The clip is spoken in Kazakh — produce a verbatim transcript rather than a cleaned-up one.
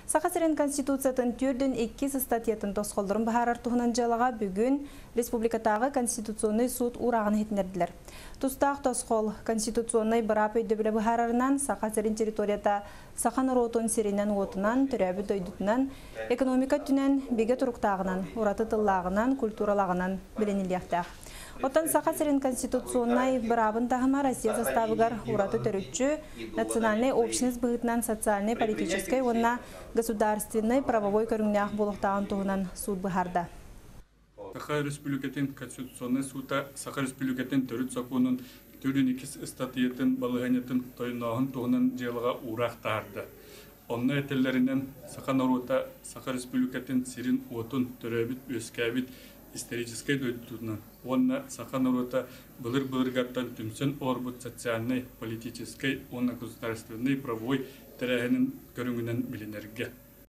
Сақасырын Конституциятын түрдін икки статьятын тосқолдырын бағарар тұғынан жалыға бүгін Республикатағы Конституционный суд урағын етінерділер. Тұстақ тосқол Конституционный бұрап өйді бағарарынан Сақасырын территорията Сақан ротын серінен отынан, түрәбі дөйдітінен, экономика түнен, беге тұрықтағынан, ураты тыллағынан, культуралағынан біленілияқтақ. Оттан Сақасырын Конституционный бұрабын тағыма Россия составыгар ураты төрүтчү, национальный общность бұғытынан социальный, политической, онна государственный, правовой көріңнәқ болуқтағын туғынан суд бұхарда. Саха Республикатын Конституционный суда Саха Республикатын төрүт законун түрін икис статьятын балығанетін тойынағын туғынан желіға ұрақ тағарды. Онна әтелерінен Саха Нарута Саха Республикатын сирин отын түрәбіт өскәбіт исторической дойдутынан. Онна Саха Нарута былыр-былыргаттан түмсін орбут социальный, политической, онна государственный, правовой тәрәхінің көріңінен білінерге.